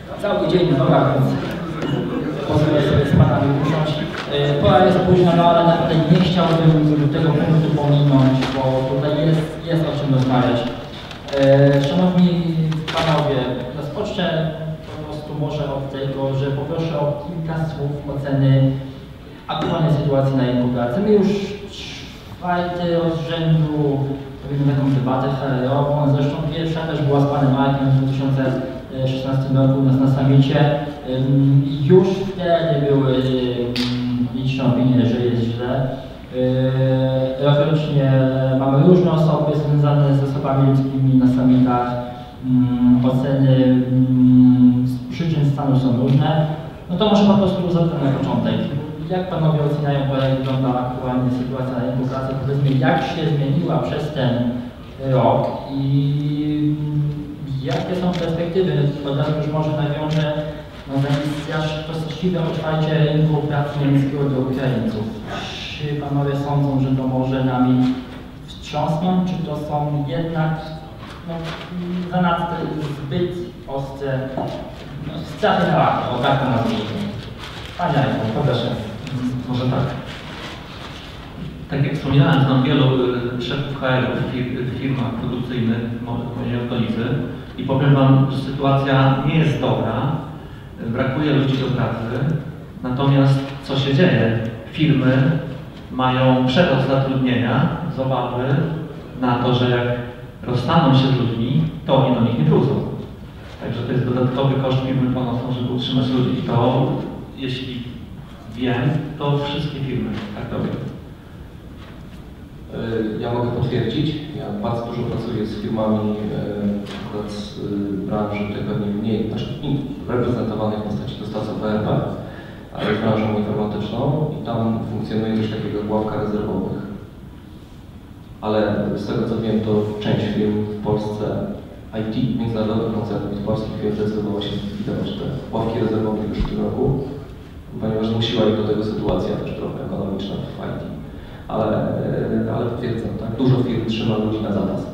Cały dzień w nogach, więc pozwolę sobie z panami usiąść. Pora jest późna, no ale naprawdę nie chciałbym tego punktu pominąć, bo tutaj jest o czym rozmawiać. Szanowni panowie, rozpocznę po prostu może od tego, że poproszę o kilka słów oceny aktualnej sytuacji na rynku pracy. My już czwarty rok z rzędu robimy taką debatę HR-ową, zresztą pierwsza też była z panem Markiem w 2016 roku u nas na summicie. Już wtedy były liczne opinie, że jest źle. Rokrocznie mamy różne osoby związane z zasobami ludzkimi na summitach. Oceny przyczyn stanu są różne. No to może po prostu zacznę na początek. Jak panowie oceniają, jak wygląda aktualnie sytuacja na rynku pracy? Powiedzmy, jak się zmieniła przez ten rok i jakie są perspektywy? Od razu już może nawiążę to właściwe otwarcie rynku pracy niemieckiego do Ukraińców. Czy panowie sądzą, że to może nami wstrząsnąć, czy to są jednak zanadto zbyt ostre straty na łapę, o tak to nazwijmy. Panie Jarku, proszę. Może tak. Tak jak wspominałem, znam wielu szefów HR-ów w firmach produkcyjnych w mojej okolicy i powiem wam, że sytuacja nie jest dobra, brakuje ludzi do pracy, natomiast co się dzieje? Firmy mają przerost zatrudnienia z obawy na to, że jak rozstaną się z ludźmi, to oni do nich nie wrócą. Także to jest dodatkowy koszt firmy ponoszą, żeby utrzymać ludzi. To, jeśli wiem, to wszystkie firmy tak robią. Ja mogę potwierdzić. Ja bardzo dużo pracuję z firmami z branży tej pewnie mniej reprezentowanej w postaci dostawców ERP, ale z branżą informatyczną i tam funkcjonuje coś takiego jak ławka rezerwowych. Ale z tego co wiem, to część firm w Polsce IT, międzynarodowych koncernów i polskich firm zdecydowała się zlikwidować te ławki rezerwowe już w tym roku, ponieważ zmusiła ich do tego sytuacja też trochę ekonomiczna w IT. Ale potwierdzam, tak, dużo firm trzyma ludzi na zapas.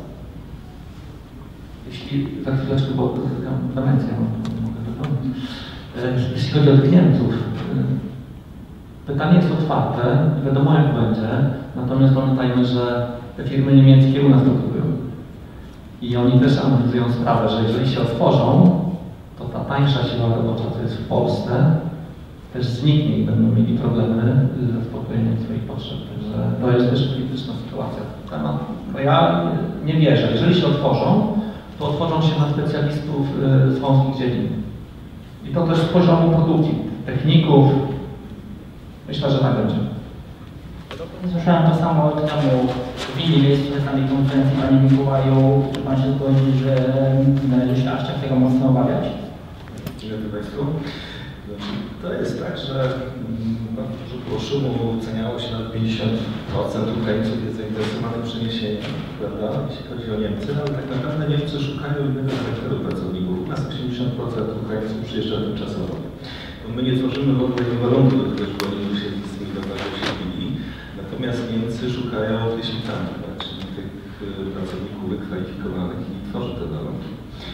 Jeśli za chwileczkę, bo dotykam prewencję, mogę dopełnić. Jeśli chodzi o klientów, pytanie jest otwarte, nie wiadomo jak będzie, natomiast pamiętajmy, że te firmy niemieckie u nas produkują. I oni też analizują sprawę, że jeżeli się otworzą, to ta tańsza siła robocza, co jest w Polsce, też zniknie i będą mieli problemy z zaspokojeniem swoich potrzeb. Także to jest też krytyczna sytuacja. Ja nie wierzę. Jeżeli się otworzą, to otworzą się na specjalistów z wąskich dziedzin. I to też z poziomu produkcji, techników. Myślę, że tak będzie. Słyszałem to samo od temu w innym miejscu na tej konferencji, panie Mikołaju. Czy pan się zgodzi, że należy się aż tak tego mocno obawiać? Dzień dobry Państwu. To jest tak, że dużo było szumu, oceniało się nawet 50% Ukraińców jest zainteresowanych przeniesieniem, prawda, jeśli chodzi o Niemcy, ale tak naprawdę Niemcy szukają innego charakteru pracowników. U nas 80% Ukraińców przyjeżdża tymczasowo. Bo my nie tworzymy w ogóle warunków do tego, żeby oni się z tymi dobrze siedzili. Natomiast Niemcy szukają wyświetlania, czyli tych pracowników wykwalifikowanych i tworzą te warunki.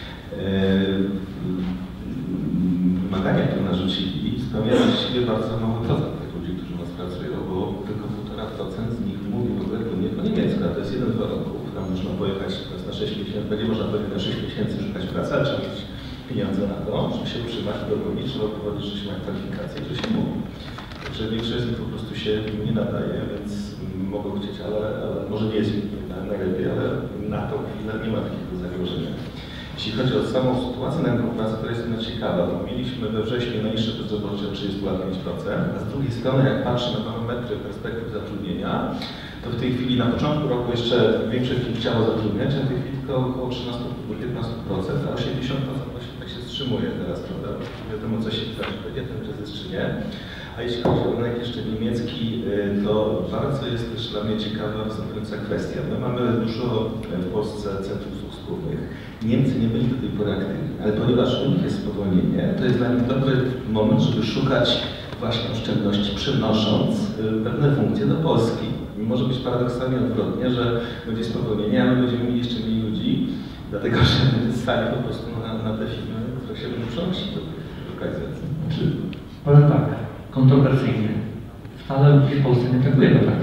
Wymagania, które narzucili, spełniają właściwie bardzo mały procent tych ludzi, którzy u nas pracują, bo tylko 1,5% z nich mówi w ogóle płynnie po niemiecku, a to jest jeden z warunków. Tam można pojechać na 6 miesięcy, będzie można pojechać na 6 miesięcy szukać pracy, ale trzeba mieć pieniądze na to, żeby się utrzymać, dogonić, trzeba powiedzieć, że się ma kwalifikacje, że się mówi. Także większość z nich po prostu się nie nadaje, więc mogą chcieć, ale może nie jest najlepiej, ale na tą chwilę nie ma takiego zagrożenia. Jeśli chodzi o samą sytuację na rynku pracy, to jest ona ciekawa, bo mieliśmy we wrześniu najniższe bezrobocie 30,5%, a z drugiej strony jak patrzę na parametry perspektyw zatrudnienia, to w tej chwili na początku roku jeszcze większość firm chciało zatrudniać, a w tej chwili tylko około 13-15%, a 80% właśnie tak się wstrzymuje teraz, prawda? Nie wiadomo co się wydarzy, będzie ten kryzys czy nie. A jeśli chodzi o rynek jeszcze niemiecki, to bardzo jest też dla mnie ciekawa występująca kwestia. My mamy dużo w Polsce centrów usług spółnych. Niemcy nie byli do tej pory aktywni, ale ponieważ u nich jest spowolnienie, to jest dla nich dobry moment, żeby szukać właśnie oszczędności, przenosząc pewne funkcje do Polski. Może być paradoksalnie odwrotnie, że będzie spowolnienie, a my będziemy mieli jeszcze mniej ludzi, dlatego że stali po prostu na te filmy, które się będą przenosić do lokalizacji. Powiem tak, kontrowersyjnie. Wcale ludzi w Polsce nie traktujemy tak.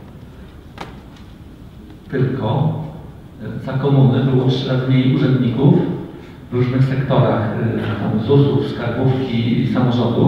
Tylko za komuny było 3 razy mniej urzędników w różnych sektorach, tam ZUS-ów, skarbówki i samorządów.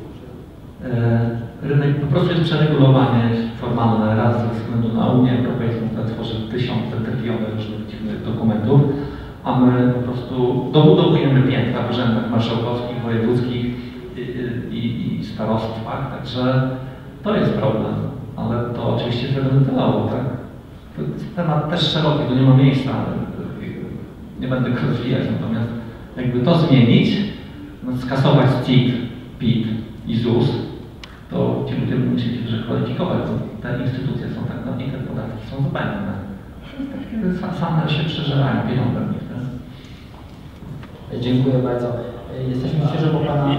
Rynek po prostu jest przeregulowany formalne raz ze względu na Unię Europejską, która tworzy tysiące, miliony różnych dziwnych dokumentów, a my po prostu dobudowujemy piętra w urzędach marszałkowskich, wojewódzkich i starostwach, także to jest problem, ale to oczywiście się wentylowało, tak? To jest temat też szeroki, tu nie ma miejsca, nie będę go rozwijać, natomiast jakby to zmienić, no, skasować CIT, PIT i ZUS, to ci ludzie będą musieli się kwalifikować, bo te instytucje są tak, no i te podatki są zbędne. Same się przeżerają pieniądze w nich. Dziękuję bardzo. Jesteśmy świeżo po Pana...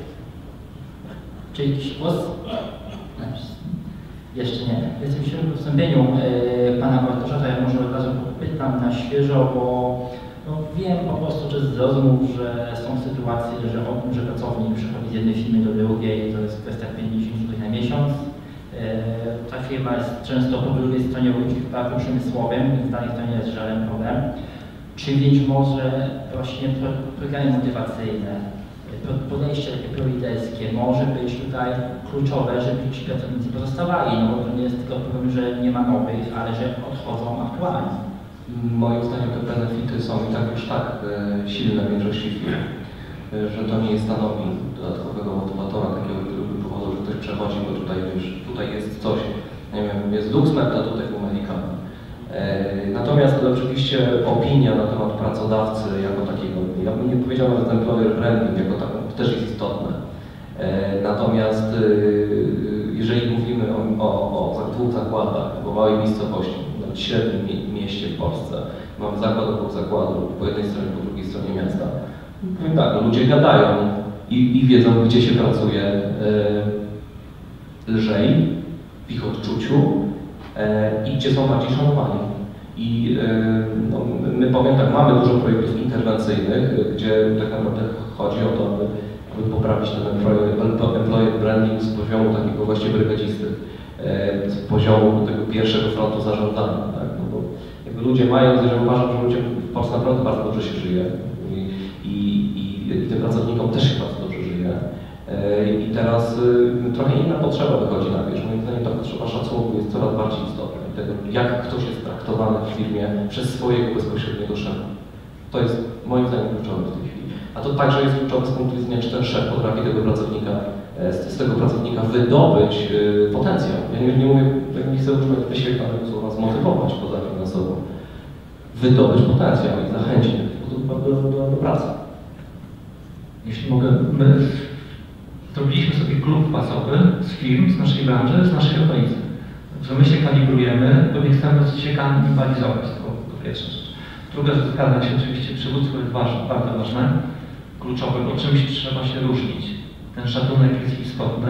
Czy jakiś głos? Jeszcze nie. Jesteśmy świeżo po wystąpieniu Pana Bartosza, to ja może od razu pytam na świeżo, bo no, wiem po prostu przez rozmów, że są sytuacje, że pracownik przychodzi z jednej firmy do drugiej, to jest kwestia 50 zł na miesiąc. Ta firma jest często po drugiej stronie ulicy w parku przemysłowym, więc dla nich to nie jest żaden problem. Czy być może właśnie programy motywacyjne, podejście takie proliderskie może być tutaj kluczowe, żeby ci pracownicy pozostawali, no bo to nie jest tylko problem, że nie ma nowych, ale że odchodzą aktualnie. Moim zdaniem te benefity są i tak już tak silne w większości firm, że to nie stanowi dodatkowego motywatora, takiego powodu, że ktoś przechodzi, bo tutaj wiesz, tutaj jest coś, nie wiem, jest LuxMed, a tutaj Humanica. Natomiast oczywiście opinia na temat pracodawcy jako takiego, ja bym nie powiedział nawet employer branding jako taką, też jest istotne. Natomiast jeżeli mówimy o 2 zakładach, o małej miejscowości, nawet średnim mieście w Polsce, mamy zakład obok zakładu, po jednej stronie, po drugiej stronie miasta. Powiem tak, ludzie gadają i wiedzą, gdzie się pracuje lżej w ich odczuciu i gdzie są bardziej szanowani. I no, my powiem tak, mamy dużo projektów interwencyjnych, gdzie tak naprawdę chodzi o to, aby poprawić ten employer branding z poziomu takiego właśnie brygadzisty, z poziomu tego pierwszego frontu zarządzania. Tak? No bo jakby ludzie mają, że uważam, że ludziom w Polsce naprawdę bardzo dobrze się żyje i tym pracownikom też się bardzo dobrze żyje. I teraz trochę inna potrzeba wychodzi na wierzch. Moim zdaniem ta potrzeba szacunku jest coraz bardziej istotna. Tego, jak ktoś jest traktowany w firmie przez swojego bezpośredniego szefa. To jest moim zdaniem kluczowe w tej chwili. A to także jest kluczowe z punktu widzenia, czy ten szef potrafi z tego pracownika wydobyć potencjał. Ja nie mówię, nie chcę używać wyświetlanego słowa zmotywować poza finansowo. Wydobyć potencjał i zachęcić do pracy. Jeśli mogę, my zrobiliśmy sobie klub bazowy z firm, z naszej branży, z naszej okolicy. Że my się kalibrujemy, bo nie chcemy się kanibalizować, to pierwsza rzecz. Druga rzecz, zgadzam się, oczywiście przywództwo jest bardzo ważne, kluczowe, bo czymś trzeba się różnić. Ten szacunek jest istotny.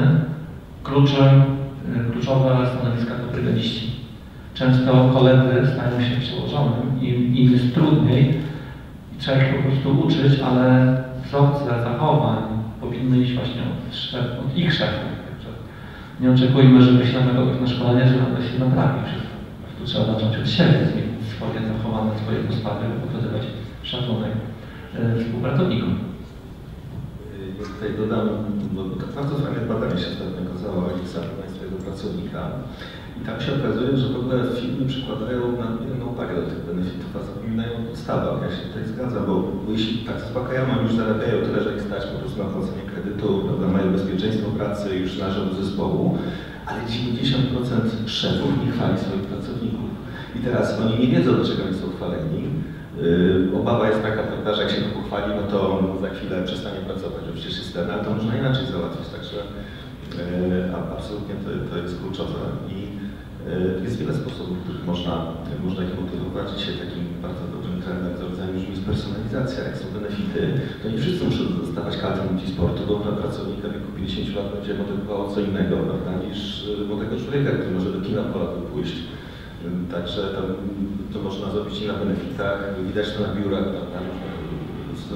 Kluczowe stanowiska to brygadziści. Często koledzy stają się przełożonym i im jest trudniej i trzeba ich po prostu uczyć, ale wzorce zachowań powinny iść właśnie od ich szefów. Nie oczekujmy, że wyślemy kogoś na szkolenie, że nagle się naprawi wszystko. Tu trzeba zacząć od siebie, zmienić swoje zachowane, swoje postawy, pokazywać szacunek współpracownikom. Ja tutaj dodam, bo bardzo fajne badanie się ostatnio okazało o egzaminach swojego pracownika. I tam się okazuje, że w ogóle firmy przykładają nadmierną uwagę do tych benefitów, a zapominają o podstawach. Ja się tutaj zgadzam, bo jeśli tak z wakajama już zarabiają tyle, że ich stać po prostu na płacenie kredytu, prawda, mają bezpieczeństwo pracy, już należą do zespołu, ale 90% szefów nie chwali swoich pracowników. I teraz oni nie wiedzą, do czego oni są chwaleni. Obawa jest taka, prawda, że jak się go pochwali, no to za chwilę przestanie pracować, bo przecież jest ten, ale to można inaczej załatwić, także absolutnie to jest kluczowe. I jest wiele sposobów, w których można ich motywować. Dzisiaj takim bardzo dobrym trendem za rodzajem brzmi jest personalizacja. Jak są benefity, to nie wszyscy muszą dostawać kartę multisportu, bo pracownika w wieku 50 lat będzie motywowało co innego, prawda, niż młodego człowieka, który może do kina po roku pójść. Także to można zrobić i na benefitach, widać to na biurach, prawda,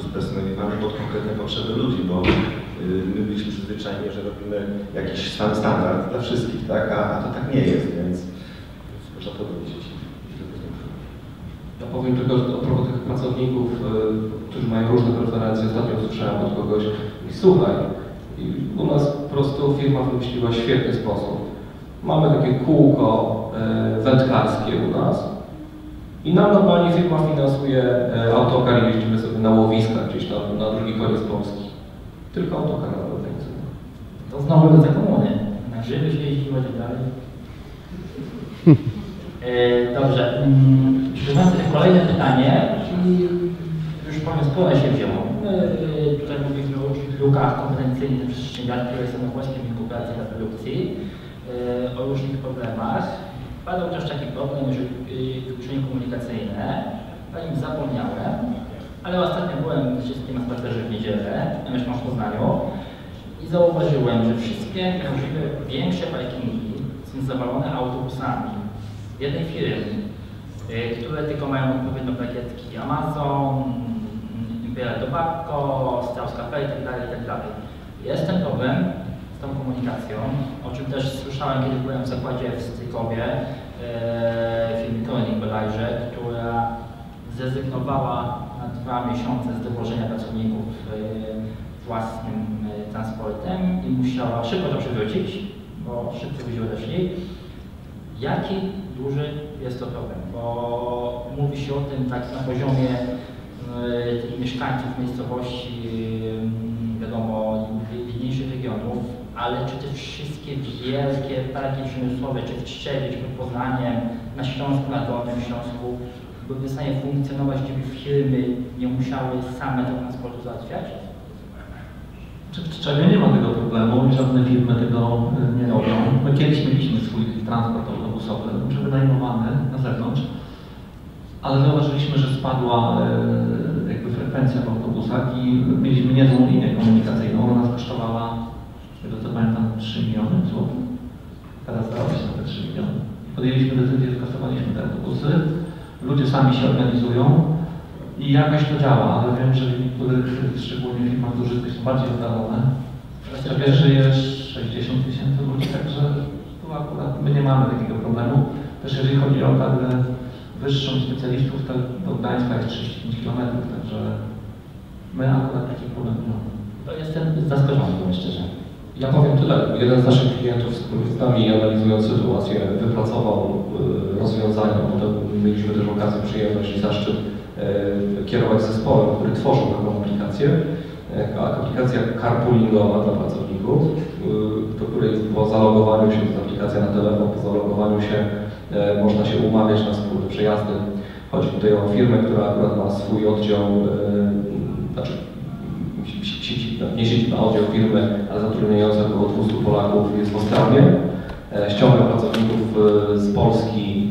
personalizowany pod konkretne potrzeby ludzi, bo my byliśmy przyzwyczajeni, że robimy jakiś standard dla wszystkich, tak? A to tak nie jest, więc proszę powiedzieć. Ja powiem tylko a propos tych pracowników, którzy mają różne preferencje. Ostatnio usłyszałem od kogoś, słuchaj, u nas po prostu firma wymyśliła świetny sposób. Mamy takie kółko wędkarskie u nas i nam normalnie firma finansuje autokar i jeździmy sobie na łowiska gdzieś tam na drugi koniec Polski. Tylko autokar na organizuje. To znowu do komuny. Na grzyby się jeździło i tak dalej. Dobrze. Kolejne pytanie. Już powiem, skąd się wzięło. Tutaj mówimy o lukach kompetencyjnych przedsiębiorstw, które są ośrodkiem inkubacji dla produkcji, o różnych problemach. Padał też taki problem, że wykluczenie komunikacyjne. O nim zapomniałem, ale ostatnio byłem z wszystkim na spacerze w niedzielę, ja mieszkam w Poznaniu i zauważyłem, że wszystkie możliwe większe parkingi są zawalone autobusami jednej firmy, które tylko mają odpowiednie plakietki Amazon, Imperial Tobacco, Strauss Cafe itd. Jest ten problem z tą komunikacją, o czym też słyszałem, kiedy byłem w zakładzie w Strykowie, firmy Koenig bodajże, która zrezygnowała na 2 miesiące z dowożenia pracowników własnym transportem i musiała szybko to przywrócić, bo szybko ludzie odeszli. Jaki duży jest to problem? Bo mówi się o tym tak na poziomie tych mieszkańców miejscowości, wiadomo, biedniejszych regionów, ale czy te wszystkie wielkie parki przemysłowe, czy w Tczewie, czy pod Poznaniem, na Śląsku, na Dolnym Śląsku, były w stanie funkcjonować, gdyby firmy nie musiały same tego transportu załatwiać? W Tczewie nie ma tego problemu i żadne firmy tego nie robią. My kiedyś mieliśmy swój transport autobusowy, wynajmowany na zewnątrz, ale zauważyliśmy, że spadła jakby frekwencja w autobusach i mieliśmy niezłą linię komunikacyjną. Ona nas kosztowała, z tego co pamiętam, 3 miliony złotych. Teraz stało się na te 3 miliony. Podjęliśmy decyzję, skasowaliśmy te autobusy. Ludzie sami się organizują i jakoś to działa, ale wiem, że w niektórych, szczególnie firmach dużych, są bardziej oddalone. W Tczewie żyje 60 000 ludzi, także tu akurat my nie mamy takiego problemu. Też jeżeli chodzi o kadrę wyższą specjalistów, to do Gdańska jest 35 km, także my akurat takich problemów nie mamy. To jestem zaskoczony, powiem szczerze. Ja powiem tyle. Jeden z naszych klientów z nami, analizując sytuację, wypracował rozwiązania. Mieliśmy też okazję, przyjemność i zaszczyt kierować zespołem, który tworzył taką aplikację. Aplikacja carpoolingowa dla pracowników, do której po zalogowaniu się, to jest aplikacja na telefon, po zalogowaniu się można się umawiać na wspólne przejazdy. Chodzi tutaj o firmę, która akurat ma swój oddział, znaczy nie siedzi na oddział firmy, ale zatrudniająca około 200 Polaków, jest w Ostrawie. Ściąga pracowników z Polski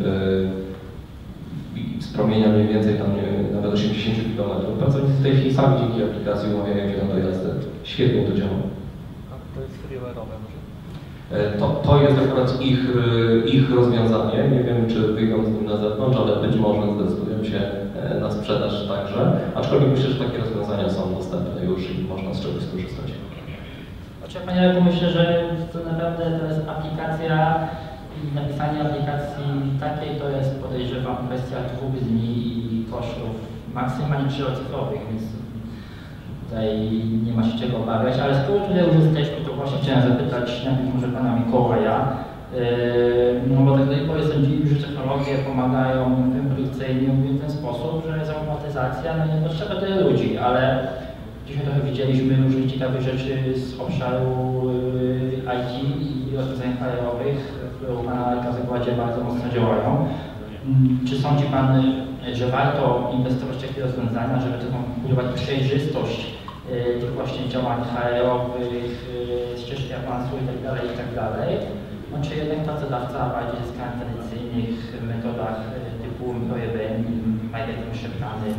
z promienia mniej więcej tam nawet 80 km. Pracownicy w tej chwili sami dzięki aplikacji umawiają się na dojazdy. Świetnie to działa. A to jest freeware'owe może? To jest akurat ich rozwiązanie. Nie wiem, czy wyjdą z nim na zewnątrz, ale być może zdecydują się na sprzedaż także. Aczkolwiek myślę, że takie rozwiązania są dostępne już i można z czegoś skorzystać. Znaczy, Panie Jarku, myślę, że to naprawdę to jest aplikacja i napisanie aplikacji takiej to jest, podejrzewam, kwestia 2 dni i kosztów maksymalnie 3-cyfrowych, więc tutaj nie ma się czego obawiać, ale skoro tutaj już jesteśmy, to właśnie chciałem zapytać najpierw może Pana Mikołaja, no bo tak do tej pory sądzili, że technologie pomagają firmom produkcyjnym w ten sposób, że jest automatyzacja, no nie potrzeba tyle ludzi, ale dzisiaj trochę widzieliśmy różnych ciekawych rzeczy z obszaru IT i rozwiązań HR-owych, które u Pana na zakładzie bardzo mocno działają. Czy sądzi Pan, że warto inwestować w takie rozwiązania, żeby taką budować przejrzystość tych właśnie działań HR-owych, ścieżki awansu itd., no, czy jednak pracodawca bardziej zyska na tradycyjnych metodach typu marketing szeptany?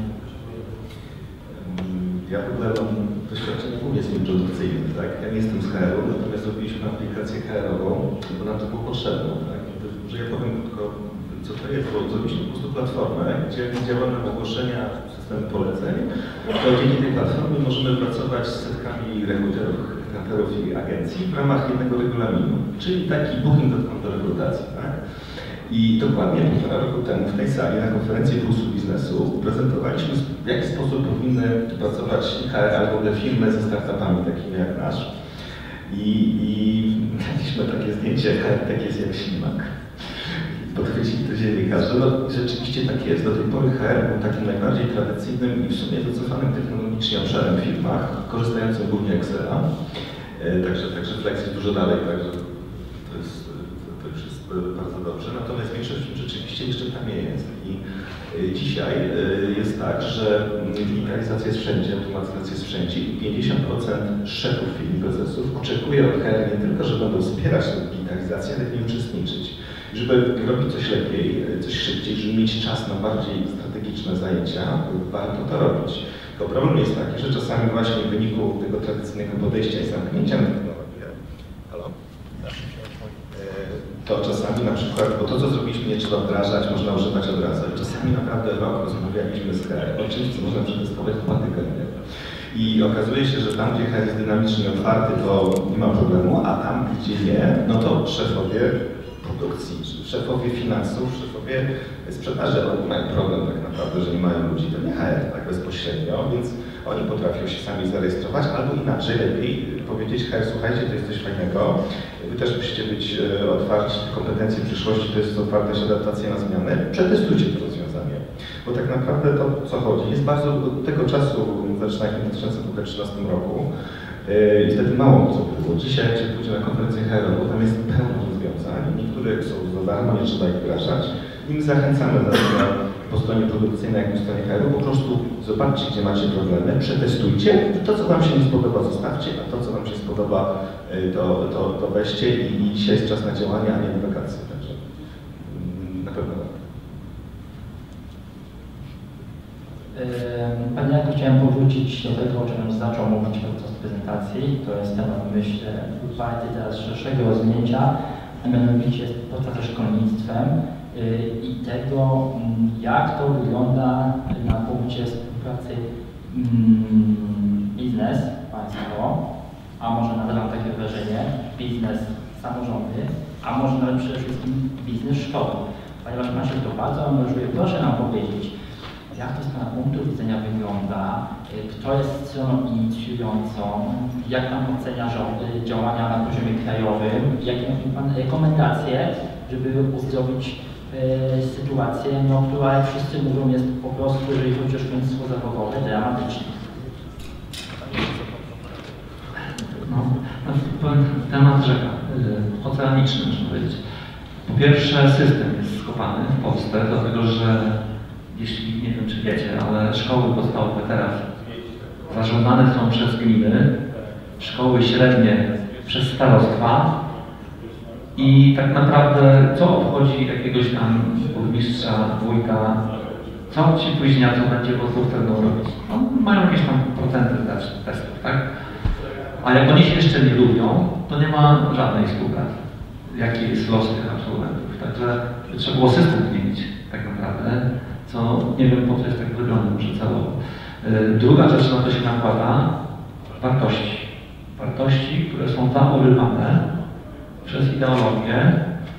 Ja w ogóle mam doświadczenie w ogóle z tym produkcyjnym, tak? Ja nie jestem z HR-u, natomiast zrobiliśmy aplikację HR-ową, bo nam to było potrzebne, tak? Że ja powiem tylko, co to jest, bo zrobiliśmy po prostu platformę, gdzie jak działa nam ogłoszenia systemu poleceń, to dzięki tej platformie możemy pracować z setkami rekruterów i agencji w ramach jednego regulaminu, czyli taki booking.com do rekrutacji, tak? I dokładnie 1,5 roku temu w tej sali na konferencji Pulsu Biznesu prezentowaliśmy, w jaki sposób powinny pracować HR albo te firmy ze startupami takimi jak nasz. I mieliśmy takie zdjęcie, tak jest jak ślimak. Podchwycili to dziennikarze. No rzeczywiście tak jest. Do tej pory HR był takim najbardziej tradycyjnym i w sumie wycofanym technologicznie obszarem w firmach, korzystającym głównie Excela. Także Flex jest dużo dalej, także to już jest bardzo dobrze. Natomiast większość rzeczywiście jeszcze tam nie jest. I dzisiaj jest tak, że digitalizacja jest wszędzie, automatyzacja jest wszędzie i 50% szefów firm i prezesów oczekuje od HR nie tylko, że będą wspierać tę digitalizację, ale w niej uczestniczyć. Żeby robić coś lepiej, coś szybciej, żeby mieć czas na bardziej strategiczne zajęcia, warto to robić. Tylko problem jest taki, że czasami właśnie w wyniku tego tradycyjnego podejścia i zamknięcia na technologię, to czasami na przykład, bo to co zrobiliśmy nie trzeba wdrażać, można używać od razu. Czasami naprawdę rok rozmawialiśmy z HR o czymś, co można przetestować w 2 tygodnie. I okazuje się, że tam, gdzie HR jest dynamicznie otwarty, to nie ma problemu, a tam, gdzie nie, no to szefowie produkcji, szefowie finansów, szefowie sprzedaży mają problem tak naprawdę, że nie mają ludzi, to nie HR tak bezpośrednio, więc oni potrafią się sami zarejestrować, albo inaczej, lepiej powiedzieć HR, słuchajcie, to jest coś fajnego, wy też musicie być otwarci, kompetencje przyszłości, to jest otwartość, adaptacja na zmiany, przetestujcie to rozwiązanie. Bo tak naprawdę to, co chodzi, jest bardzo od tego czasu, zaczynając w 2013 roku, i wtedy mało co było. Dzisiaj, jak się pójdzie na konferencję HR-ową, tam jest pełno rozwiązań, niektóre są za darmo, nie trzeba ich wdrażać. I my zachęcamy zarówno po stronie produkcyjnej, jak i po stronie HR-u, po prostu zobaczcie, gdzie macie problemy, przetestujcie i to, co wam się nie spodoba, zostawcie, a to, co wam się spodoba, to weźcie i dzisiaj jest czas na działanie, a nie na wakacje. Także na pewno tak. Panie Janku, chciałem powrócić do tego, o czym zaczął mówić podczas prezentacji. To jest temat, myślę, warty teraz szerszego rozwinięcia, a mianowicie praca ze szkolnictwem i tego, jak to wygląda na punkcie współpracy biznes, państwo, a może nawet mam takie wrażenie, biznes, samorządy, a może nawet przede wszystkim biznes szkoły. Ponieważ Pan się to bardzo angażuje, proszę nam powiedzieć, jak to z Pana punktu widzenia wygląda, kto jest stroną inicjującą, jak Pan ocenia działania na poziomie krajowym, jakie ma Pan rekomendacje, żeby uzdrowić sytuację, która jak wszyscy mówią jest po prostu, jeżeli chodzi o szkolnictwo zawodowe, dramatyczna. No, temat rzeka, oceaniczny, można powiedzieć. Po pierwsze, system jest skopany w Polsce, dlatego że jeśli, nie wiem czy wiecie, ale szkoły podstawowe teraz zarządzane są przez gminy, szkoły średnie przez starostwa i tak naprawdę co obchodzi jakiegoś tam burmistrza, wójta, co ci późniacy będzie po prostu chcą robić? No, mają jakieś tam procenty testów, tak? A jak oni się jeszcze nie lubią, to nie ma żadnej współpracy. Jaki jest los tych absolwentów? Także trzeba było system zmienić tak naprawdę. Co nie wiem po co jest tak wygląda, może celowo. Druga rzecz, na to się nakłada, wartości. Wartości, które są zaorywane przez ideologię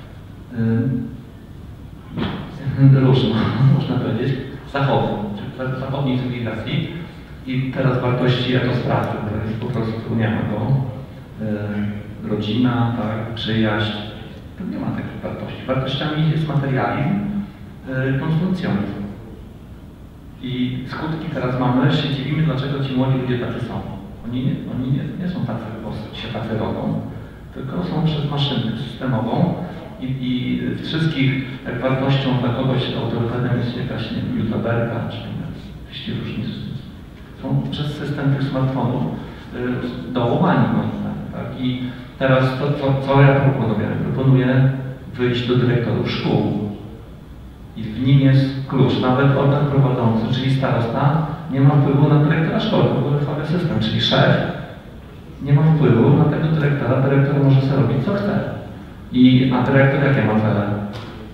różną, można powiedzieć, zachodnią, czyli zachodniej cywilizacji i teraz wartości jako sprawy, które po prostu nie ma go. Rodzina, tak, przyjaźń, to nie ma takich wartości. Wartościami jest materializm, konsumpcjonizm. I skutki teraz mamy, się dziwimy, dlaczego ci młodzi ludzie tacy są. Oni nie są tacy, bo się tacy rodzą, tylko są przez maszynę systemową i wszystkich, jak wartością dla kogoś autorytetem jest jakaś, nie wiem, Judaberka, czy jakieś różnice. Są przez system tych smartfonów dołowani moim zdaniem, tak? I teraz co ja proponuję? Proponuję wyjść do dyrektorów szkół. I w nim jest klucz. Nawet organ prowadzący, czyli starosta, nie ma wpływu na dyrektora szkoły, w ogóle cały system, czyli szef nie ma wpływu na tego dyrektora. Dyrektor może sobie robić co chce. A dyrektor jakie ma cele?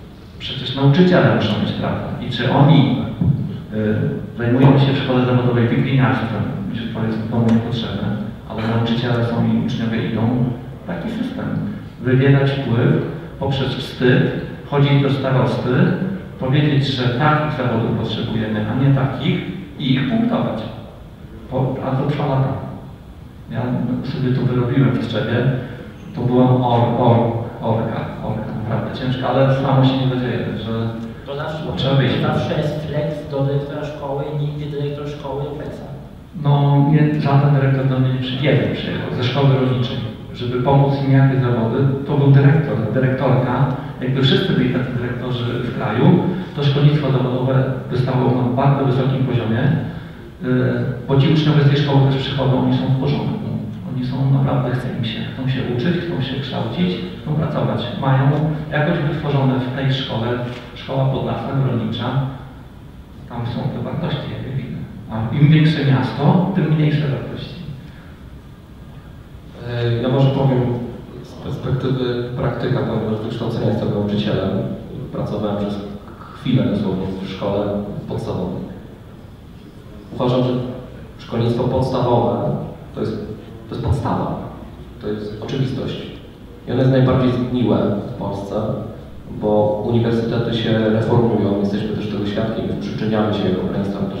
Przecież nauczyciele muszą mieć pracę. I czy oni zajmują się w szkole zawodowej wygliniarstwem, mi się powiedzmy komu niepotrzebne, ale nauczyciele są i uczniowie idą, taki system. Wywierać wpływ poprzez wstyd, chodzić do starosty, powiedzieć, że takich zawodów potrzebujemy, a nie takich i ich punktować. A to trwa lata. Ja sobie to wyrobiłem w Tczewie, to była orka, naprawdę ciężka, ale samo się nie dzieje, że To trzeba wyjść. zawsze jest flex do dyrektora szkoły i nigdy dyrektor szkoły do flexa. No, żaden dyrektor do mnie nie przyjechał ze szkoły rolniczej, żeby pomóc im jakieś zawody. To był dyrektorka. Jakby wszyscy byli tacy dyrektorzy w kraju, to szkolnictwo zawodowe wystało na bardzo wysokim poziomie, bo ci uczniowie z tej szkoły też przychodzą, oni są w porządku. Oni są naprawdę, chcą się uczyć, chcą się kształcić, chcą pracować. Mają jakoś wytworzone w tej szkole, szkoła pod lasem rolnicza, tam są te wartości, jakie widzę. A im większe miasto, tym mniejsze wartości. Ja może powiem z perspektywy praktyka, ponieważ wykształcenia jestem nauczycielem. Pracowałem przez chwilę dosłownie w szkole podstawowej. Uważam, że szkolnictwo podstawowe to jest podstawa, to jest oczywistość. I ono jest najbardziej zgniłe w Polsce, bo uniwersytety się reformują, jesteśmy też tego świadkiem i przyczyniamy się jako państwo też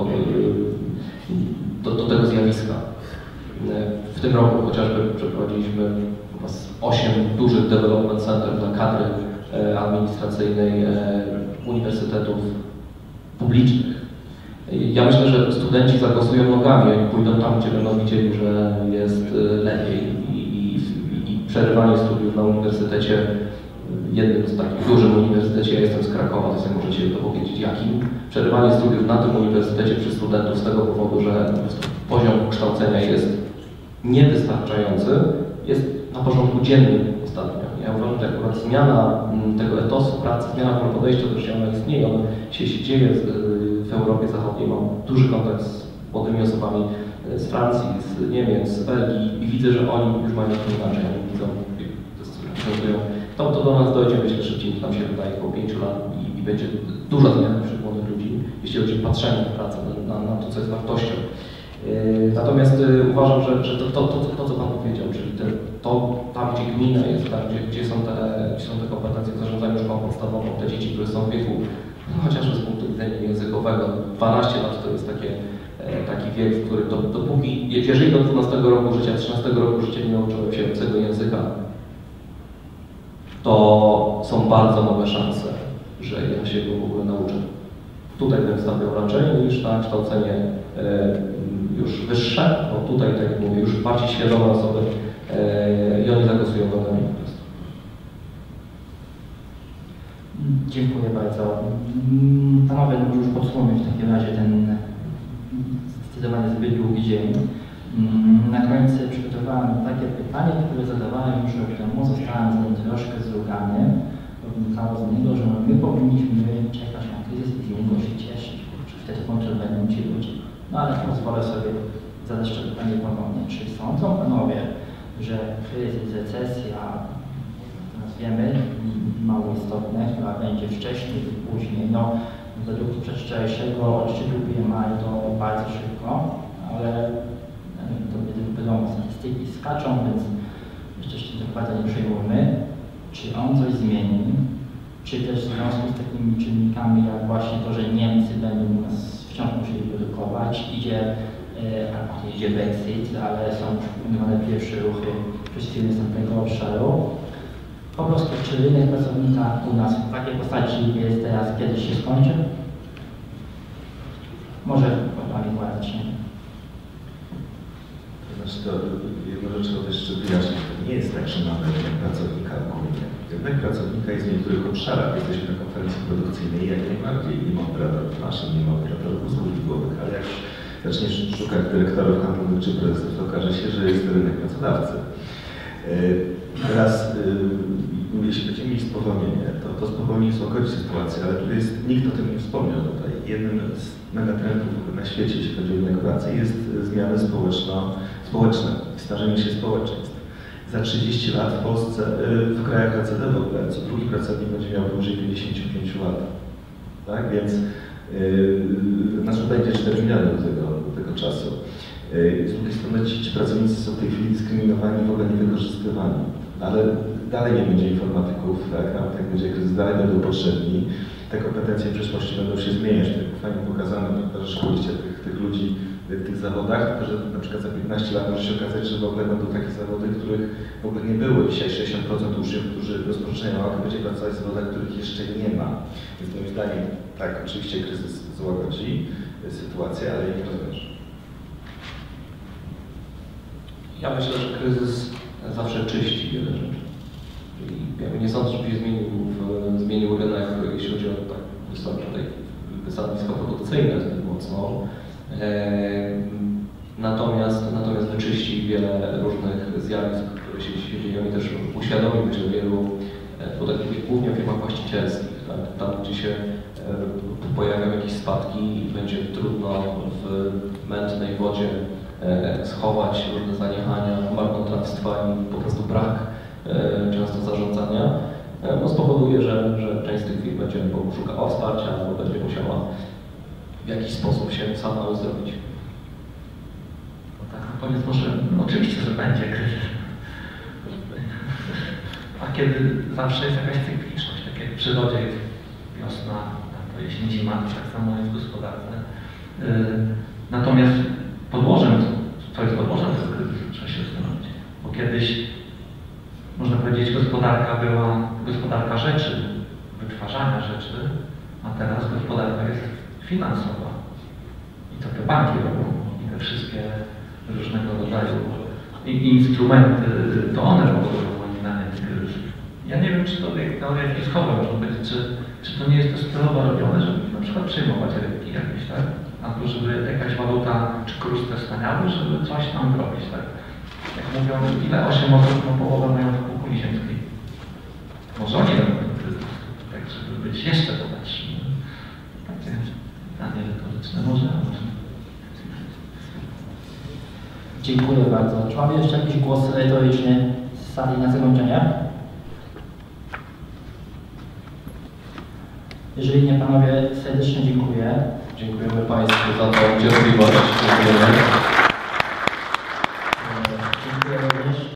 do tego zjawiska. W tym roku chociażby przeprowadziliśmy 8 dużych development center dla kadry administracyjnej uniwersytetów publicznych. Ja myślę, że studenci zagłosują nogami i pójdą tam, gdzie będą widzieli, że jest lepiej i przerywanie studiów na uniwersytecie, jednym z takich dużym uniwersytecie, ja jestem z Krakowa, to sobie możecie dopowiedzieć jakim, przerywanie studiów na tym uniwersytecie przez studentów z tego powodu, że poziom kształcenia jest niewystarczający, jest na porządku dziennym ostatnio. Ja uważam, że akurat zmiana tego etosu pracy, zmiana podejścia do życia, ona istnieje, ona się dzieje w Europie Zachodniej. Mam duży kontakt z młodymi osobami z Francji, z Niemiec, z Belgii i widzę, że oni już mają to inaczej, oni widzą, to do nas dojdzie, myślę, szybciej niż nam się wydaje, około 5 lat i będzie duża zmiana wśród młodych ludzi, jeśli chodzi o patrzenie na pracę, na to, co jest wartością. Natomiast uważam, że to co Pan powiedział, czyli tam, gdzie gmina jest, tam, gdzie są te kompetencje w zarządzaniu szkołą podstawową, te dzieci, które są w wieku, no, chociażby z punktu widzenia językowego, 12 lat to jest taki wiek, w którym dopóki, jeżeli do 12 roku życia, 13 roku życia nie nauczyłem się obcego języka, to są bardzo małe szanse, że ja się go w ogóle nauczę. Tutaj bym stawiał raczej niż na kształcenie już wyższe, bo tutaj, tak jak mówię, już bardziej świadome osoby i oni zagłosują do mnie po prostu. Dziękuję bardzo. Panowie, no już podsumuję w takim razie ten zdecydowanie zbyt długi dzień. Na końcu przygotowałem takie pytanie, które zadawałem już rok temu. Zostałem z nim troszkę zrugany. Wynikało z niego, że my powinniśmy czekać na kryzys i z niego się cieszyć, czy wtedy będą ci ludzie. No ale pozwolę sobie zadać to pytanie ponownie. Czy sądzą panowie, że kryzys, recesja, nazwiemy, mało istotne, która będzie wcześniej lub później, no według przedwczorajszego odczytu PMI to bardzo szybko, ale to wiadomo, statystyki skaczą, więc jeszcze się dokładnie nie przejmujmy. Czy on coś zmieni? Czy też w związku z takimi czynnikami jak właśnie to, że Niemcy będą nas wciąż musieli produkować, idzie Brexit, ale są przypomniane pierwsze ruchy przez firmy z tamtego obszaru. Po prostu, czy rynek pracownika u nas w takiej postaci jest teraz, kiedyś się skończy? Może Pani zacznie. Znaczy to jedną rzecz trzeba też jeszcze wyjaśnić, to nie jest tak, że mamy rynek pracownika ogólnie. Rynek pracownika jest w niektórych obszarach. Jesteśmy na konferencji produkcyjnej, jak najbardziej. Nie ma operatorów maszyn, nie ma operatorów wózków dźwigowych, ale jak zaczniesz szukać dyrektorów handlowych czy prezesów, to okaże się, że jest to rynek pracodawcy. Teraz, jeśli będziemy mieli spowolnienie, to spowolnienie uspokoić sytuację, ale tutaj nikt o tym nie wspomniał tutaj. Jednym z megatrendów na świecie, jeśli chodzi o rynek pracy, jest zmiany społeczne, starzenie się społeczeństw. za 30 lat w Polsce, w krajach OECD w ogóle, co drugi pracownik będzie miał powyżej 55 lat. Tak? Więc będzie 4 miliony do tego czasu. Z drugiej strony ci pracownicy są w tej chwili dyskryminowani, w ogóle nie wykorzystywani. Ale dalej nie będzie informatyków, tak? Nawet jak będzie kryzys, dalej będą potrzebni. Te kompetencje w przyszłości będą się zmieniać. Tak fajnie pokazano, że szkolicie tych ludzi w tych zawodach, tylko że na przykład za 15 lat może się okazać, że w ogóle będą takie zawody, których w ogóle nie było. Dzisiaj 60% uczniów, którzy rozpoczynają naukę, będzie pracować w zawodach, których jeszcze nie ma. Więc moim zdaniem, tak, oczywiście kryzys złagodzi sytuację, ale jej nie rozwiąże. Ja myślę, że kryzys zawsze czyści wiele rzeczy. I nie sądzę, żeby się zmienił rynek, jeśli chodzi o tak wysokie stanowiska produkcyjne zbyt mocno. Natomiast wyczyści wiele różnych zjawisk, które się dzieją i też uświadomi, myślę, wielu, bo tak głównie w firmach właścicielskich, tak, tam gdzie się pojawią jakieś spadki i będzie trudno w mętnej wodzie schować różne zaniechania, marnotrawstwa i po prostu brak często zarządzania, no spowoduje, że część z tych firm będzie szukała wsparcia albo będzie musiała w jakiś sposób się sama uzdrowić. No tak, na koniec może, oczywiście, że będzie kryzys. A kiedy zawsze jest jakaś cykliczność, tak jak w przyrodzie jest wiosna, to jesień, zima, tak samo jest w gospodarce. Natomiast co jest podłożem tego kryzysu, trzeba się zastanowić. Bo kiedyś, można powiedzieć, gospodarka była gospodarka rzeczy, wytwarzania rzeczy, a teraz gospodarka jest finansowa. I to te banki robią, i te wszystkie różnego rodzaju instrumenty, to one powodują moim zdaniem kryzys. Ja nie wiem, czy to teoria spiskowa można powiedzieć, czy to nie jest to stylowo robione, żeby na przykład przejmować rynki jakieś, tak? Albo żeby jakaś waluta czy kurs te staniały, żeby coś tam robić, tak? Jak mówią, ile 8 osób, no połowę mają w kuli ziemskiej. Może oni robią ten kryzys, tak żeby być jeszcze bogatszym. Takie pytanie retoryczne może, a może. Dziękuję bardzo. Czy mamy jeszcze jakiś głos retoryczny z sali na zakończenie? Jeżeli nie, panowie, serdecznie dziękuję. Dziękujemy Państwu za tą cierpliwość. Dziękujemy.